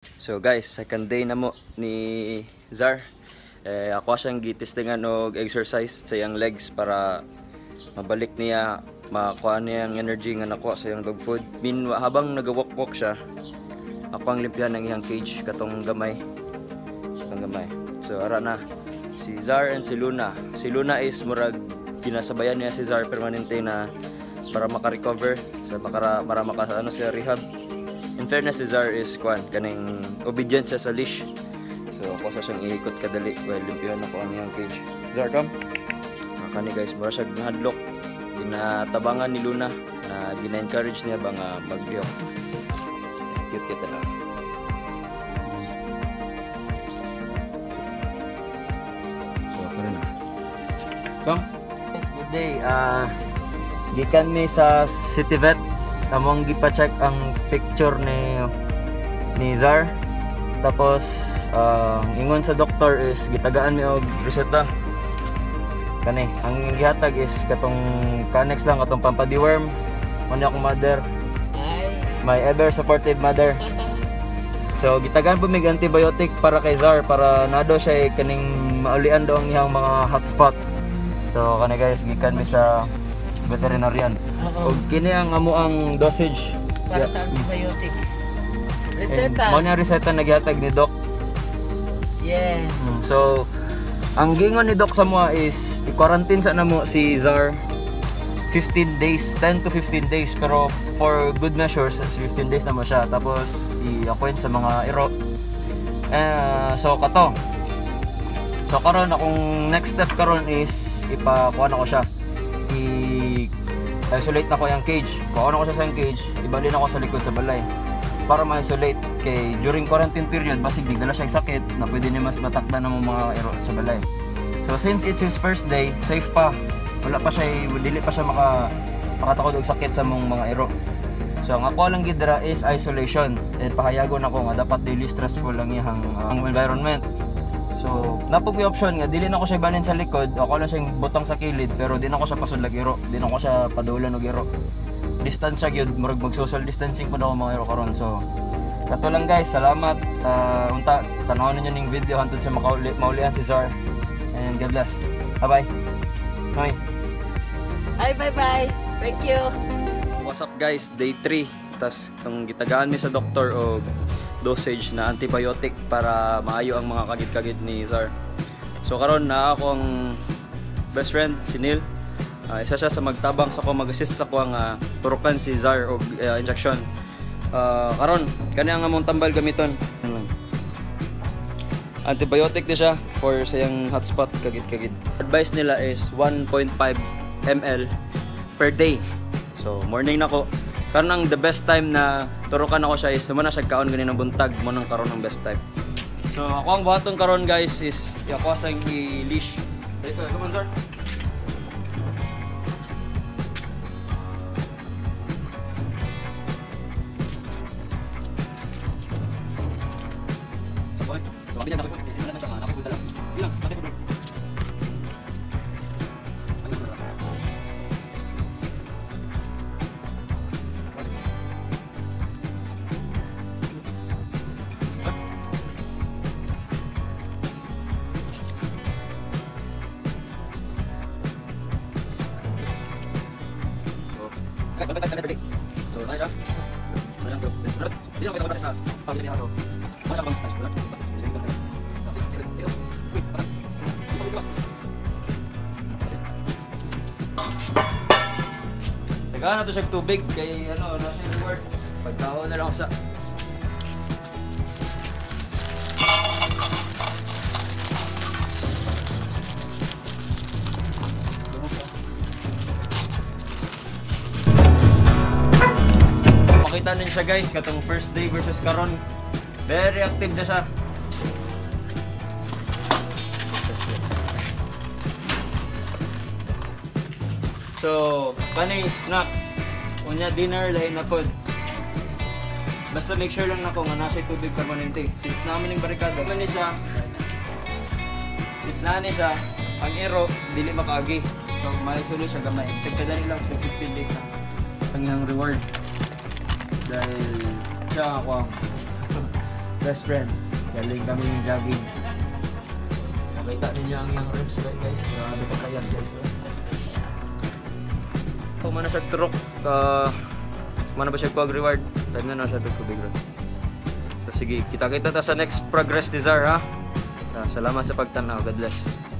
So guys, second day na mo ni Czar. Ako siyang gitistingan og exercise sa iyang legs para mabalik niya, makuha niya ang energy nga nakuha sa iyang dog food. Habang nagawalk-walk siya, ako ang limpyan ng iyang cage katong gamay. So ara na si Czar and si Luna. Si Luna is murag ginasabayan niya si Czar permanente na para maka-recover, para maka sa rehab. In fairness, si Czar is kaning obedient siya sa leash. So ako sa siyang ihikot kadali while limpyan ako ang iyang cage. Czar, come. Kani guys, mura siya ginahadlok. Ginatabangan ni Luna na gina-encourage niya ba nga mag-liyok. Cute na. So ako rin na. Come. Good day. Gikan mi sa City Vet. Among gipa-check ang picture ni Czar. Tapos ingon sa doktor is gitagaan mi og reseta. Kani ang gihatag is katong Canex lang, katong pampadiworm. Muna akong mother. My ever supportive mother. So gitagaan po mig antibiotic para kay Czar para nado siya kaning maulian daw ang iyang mga hotspot. So kani guys, gikan mi sa veterinarian. Og kini ang amo ang dosage para sa antibiotic. Reseta. Mao na reseta nagihatag ni Doc. Yeah. So ang gingon ni Doc sa mo is i-quarantine sa namo si Czar 15 days, 10 to 15 days, pero for good measures 15 days na mo siya. Tapos i-appoint sa mga iro. So kato. So karon akong next step karon is ipakuha na ko siya. I-isolate na ko yung cage. Kuha na ko siya sa yung cage, ibalin ako sa likod sa balay para ma-isolate. Kay during quarantine period, basig di dala siya sakit na pwede niya mas matakda ng mga ero sa balay. So since it's his first day, safe pa. Wala pa siya, dili pa siya makatakod og sakit sa mga ero. So ang ako lang gidra is isolation. And pahayagon ako nga dapat daily stressful lang yung environment. So, napog yung option nga, dili na ako siya ibanin sa likod, ako lang siyang butang sa kilid, pero di na ako siya pasunlag iro, di na ako siya padulan og iro. Distance siya gyud, murag mag-social distancing pa na ako mga iro karon. So, kato lang guys, salamat. Unta, tanawon ninyo ning video hantod sa maulian si Czar. And God bless. Bye-bye. Bye. Ay, bye-bye. Thank you. What's up guys, day 3. Tas itong gitagaan mi sa doktor og dosage na antibiotic para maayo ang mga kagit-kagit ni Czar. So karon na ako ang best friend si Neil. Isa siya sa magtabang sa ko, mag-assist sa ko ang turukan si Czar og injection. Karon kani ang among tambal gamiton. Antibiotic di siya for sa yung hotspot kagit-kagit. Advice nila is 1.5 ml per day. So morning na ko. Karon ang the best time na turukan ako siya is muna siya kaon ganin ng buntag mo nang karon ang best time. So ako ang buhaton karon guys is ako sa i-leash. Come on, sir. Sabay. So kapit na dapat ko. Simulan na siya nga. Napay dala. Bilang, napay ko. So, ano siya? Hindi naman kita sa pagkakita niya ako. Ano siya pang-style? Tagaan na ito siya tubig kay ano, nasa yung reward. Pagkahon na lang ako sa makita niyo siya guys, katong first day versus karon. Very active na siya. So, panay snacks. Unya dinner, lahin na food. Basta make sure lang na ko nga nasa tubig permanente. Since namin yung barikada, ni siya. Since nani siya, ang ero, dili makaagi. So, maisulo siya gamay. Isang kadali lang sa 15 days na. Ang iyang reward. Dahil siya ako ang best friend. Galing kami yung jogging. Makita ninyo ang yung ribs guys. Grabe pa kaya guys. Kung mana siya turok, mana ba siya pag-reward? Time na siya tubig ron. So sige, kita-kita ta sa next progress ni Czar ha. Salamat sa pagtanaw. God bless.